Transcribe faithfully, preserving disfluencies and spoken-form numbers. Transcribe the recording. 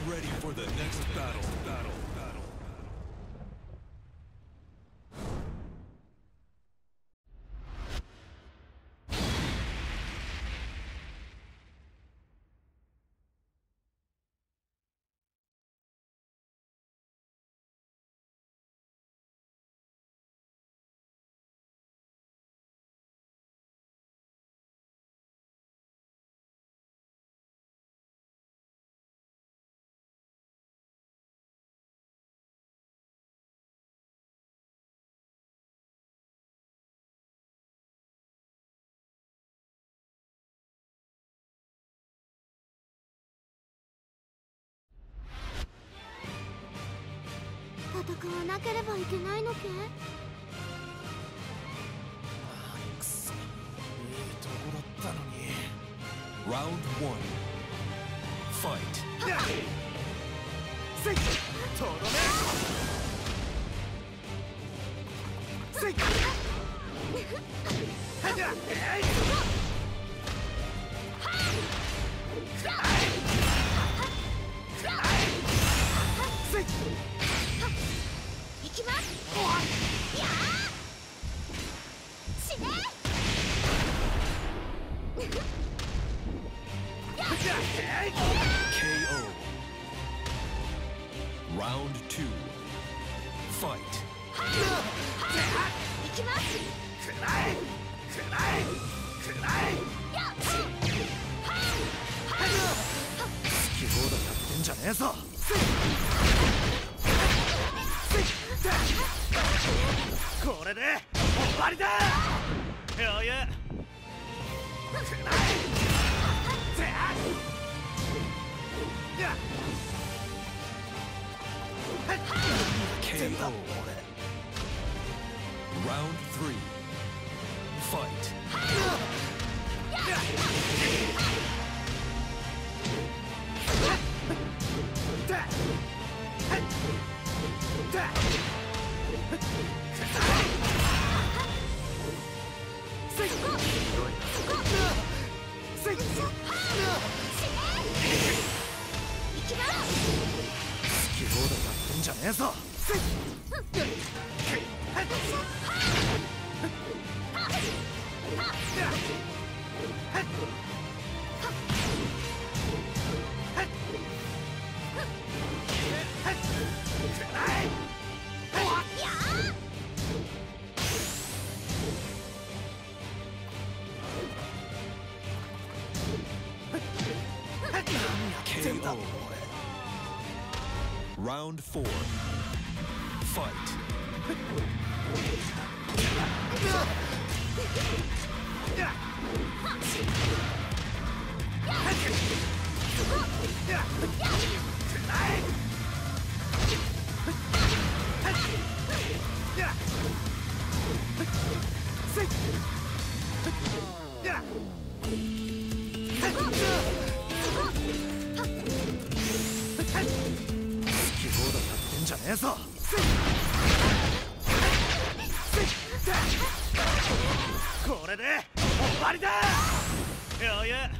ready for the next battle. Battle. Battle. 戦わなければいけないのけ？ くそ、いいとこだったのに。 Round one. Fight. せい、とどめ。せい。はじゃ、えい。せい。 行きます。やあ。死ね。 K O. Round two. Fight. 行きます。 くらえ。くらえ。くらえ。好き放題やってんじゃねえぞ。これで終わりだ。余裕。くらえ。 K O. Round three. Fight. 好き放題やってんじゃねえぞ。 K O. Round four. Fight. じゃねえぞ。これで終わりだ。余裕。